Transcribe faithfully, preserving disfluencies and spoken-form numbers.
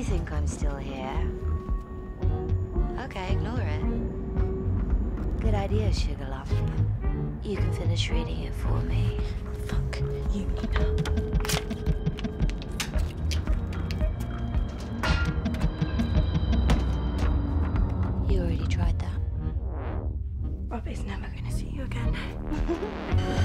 think I'm still here? Okay, ignore it. Good idea, Sugarlump. You can finish reading it for me. Fuck you, Nina. You already tried that. Robbie's never gonna see you again.